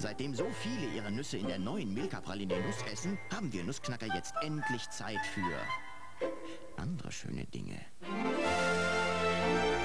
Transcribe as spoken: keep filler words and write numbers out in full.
Seitdem so viele ihre Nüsse in der neuen Milka-Praline Nuss essen, haben wir Nussknacker jetzt endlich Zeit für andere schöne Dinge.